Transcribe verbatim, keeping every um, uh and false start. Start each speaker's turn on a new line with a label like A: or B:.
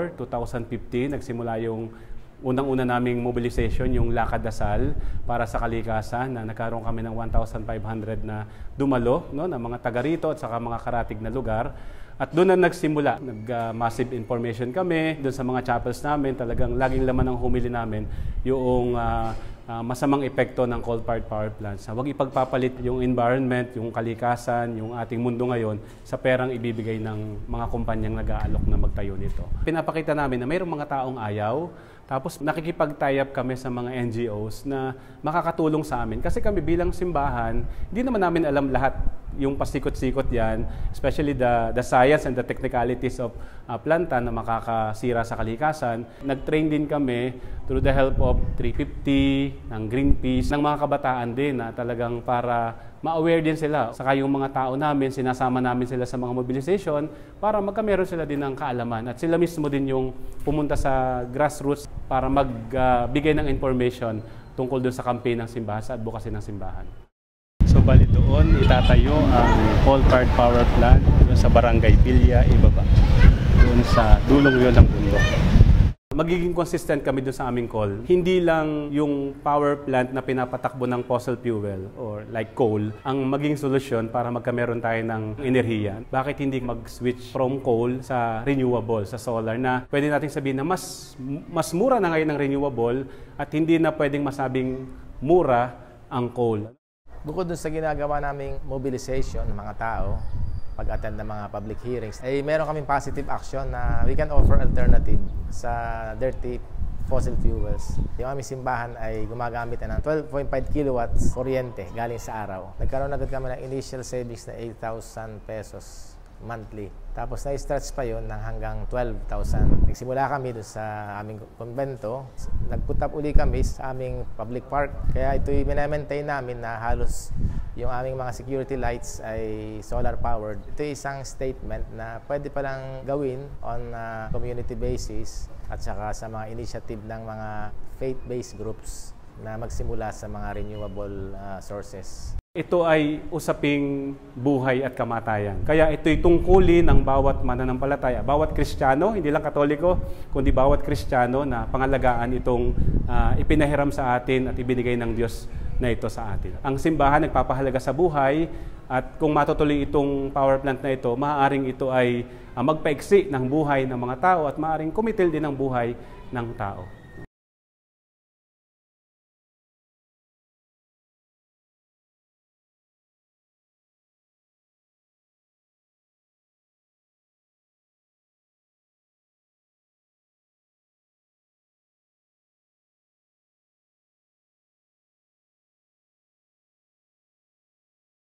A: four, two thousand fifteen, nagsimula yung unang-una naming mobilization, yung Lakad Dasal para sa kalikasan, na nagkaroon kami ng one thousand five hundred na dumalo, no, ng mga taga rito at saka mga karatig na lugar. At doon na nagsimula, nag-massive uh, information kami, doon sa mga chapels namin, talagang laging laman ng humili namin yung uh, uh, masamang epekto ng coal-fired power plants. Huwag ipagpapalit yung environment, yung kalikasan, yung ating mundo ngayon sa perang ibibigay ng mga kumpanyang nag-aalok na magtayo nito. Pinapakita namin na mayroong mga taong ayaw, tapos nakikipag-tie up kami sa mga N G Os na makakatulong sa amin. Kasi kami bilang simbahan, hindi naman namin alam lahat yung pasikot-sikot yan, especially the, the science and the technicalities of uh, planta na makakasira sa kalikasan. Nag-train din kami through the help of three fifty, ng Greenpeace, ng mga kabataan din na talagang para ma-aware din sila. Saka yung mga tao namin, sinasama namin sila sa mga mobilization para magkameron sila din ng kaalaman. At sila mismo din yung pumunta sa grassroots para magbigay uh, ng information tungkol doon sa campaign ng simbahan, sa advocacy ng simbahan. So bali doon, itatayo ang coal-fired power plant doon sa Barangay Pilya, ibaba. Doon sa dulong yun ng bundok. Magiging consistent kami doon sa aming call. Hindi lang yung power plant na pinapatakbo ng fossil fuel or like coal ang maging solusyon para magkameron tayo ng enerhiya. Bakit hindi mag-switch from coal sa renewable, sa solar, na pwede natin sabihin na mas, mas mura na ngayon ng renewable at hindi na pwedeng masabing mura ang coal.
B: Bukod dun sa ginagawa naming mobilization ng mga tao, pag-attend ng mga public hearings, ay meron kaming positive action na we can offer alternative sa dirty fossil fuels. Yung aming simbahan ay gumagamit na ng twelve point five kilowatts kuryente galing sa araw. Nagkaroon agad kami ng initial savings na eight thousand pesos monthly. Tapos na-stretch pa yun ng hanggang twelve thousand. Nagsimula kami doon sa aming konbento. Nag-put up uli kami sa aming public park. Kaya ito'y minamaintain namin na halos yung aming mga security lights ay solar powered. Ito ay isang statement na pwede palang gawin on a community basis at saka sa mga initiative ng mga faith-based groups na magsimula sa mga renewable uh, sources.
A: Ito ay usaping buhay at kamatayan. Kaya ito'y tungkulin ng bawat mananampalataya, bawat Kristiyano, hindi lang Katoliko, kundi bawat Kristiyano na pangalagaan itong uh, ipinahiram sa atin at ibinigay ng Diyos na ito sa atin. Ang simbahan nagpapahalaga sa buhay at kung matutuloy itong power plant na ito, maaaring ito ay uh, magpaiksi ng buhay ng mga tao at maaaring kumitil din ng buhay ng tao.